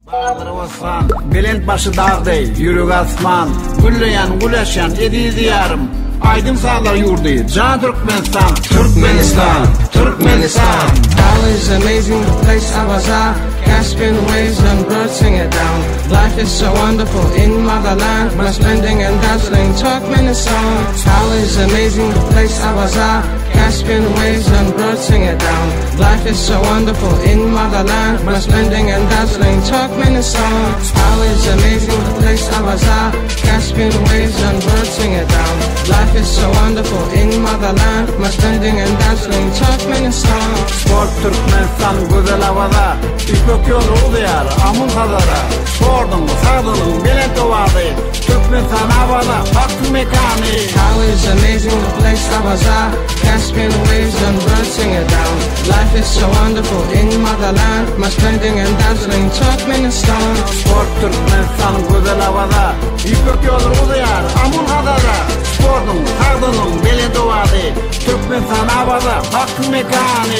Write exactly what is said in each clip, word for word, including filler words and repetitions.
Bağları bassan, belent başı dağday, yürük asman, gülleyen, güleşen, edi diyarım. Aydın sağlar yurdu, Can Türkmenistan, Türkmenistan, Türkmenistan. All is amazing, the place I was at. Caspian waves and birds sing it down. Life is so wonderful in motherland. My splendid and dazzling Turkmenistan. All is amazing, the place I was at. Caspian waves and birds sing it down. Life is so wonderful in motherland. My splendid and dazzling Turkmenistan. All is amazing, the place I was at. Caspian waves and birds sing it down. Life is so wonderful in motherland. My splendid and dazzling Turkmenistan. Sport Türkmenistan güzel havada, İpek yolu udayar, amun hazara. Sordum, sağdılım, belent ovadı, Türkmenistan havada, baktım mekanı. How is amazing, the place I was at. Caspian waves and birds sing it down. Life is so wonderful in motherland. My splendid and dazzling Turkmenistan. Sport Türkmenistan güzel havada, İpek yolu udayar, amun hazara. Sordum, sağdılım, belent ovadı, Türkmenistan havada, baktım mekanı.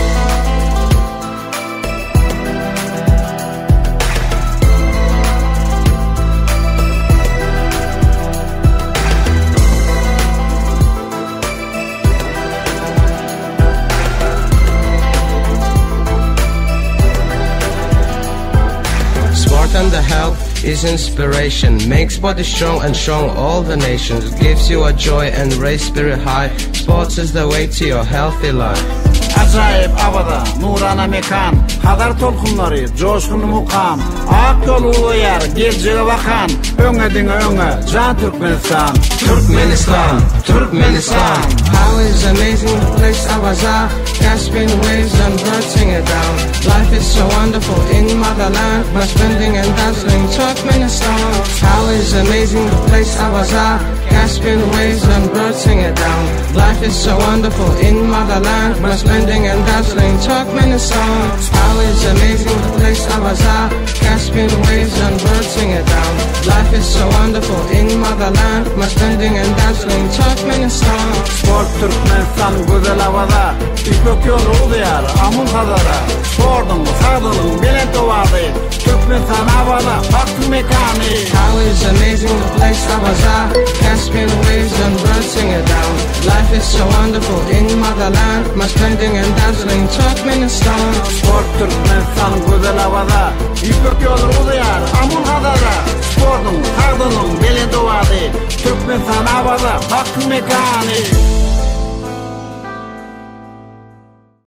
And the health is inspiration, makes body strong and strong all the nations, gives you a joy and raise spirit high. Sports is the way to your healthy life. Acayip havada, nurana mekan, kadar tolkunları, coşkun mukam. Ak yolu uyar, geleceğe bakan, öngedin öne, Can Türkmenistan, Türkmenistan, Türkmenistan. How is amazing, the place I was at. Caspian waves and birds sing it down. Life is so wonderful in motherland. My splendid and dazzling Turkmenistan. How is amazing, the place I was at. Caspian waves and birds sing it down. Life is so wonderful in motherland. My splendid and dazzling Turkmenistan. How is amazing, the place I was at. Caspian waves and birds sing it down. Life is so wonderful in motherland. My splendid and dazzling Turkmenistan. Sport Türkmenistan güzel havada, İpek yolu udayar, amun hazara. Sordum, sağdılım, belent ovadı, Türkmenistan havada, baktım mekanı. How is amazing, the place I was at. Caspian waves and birds sing it down. Life is so wonderful in motherland. My splendid and dazzling Turkmenistan. Sport Türkmenistan güzel havada, İpek yolu udayar, amun hazara. Sordum, sağdılım, belent ovadı, Türkmenistan havada, baktım mekanı.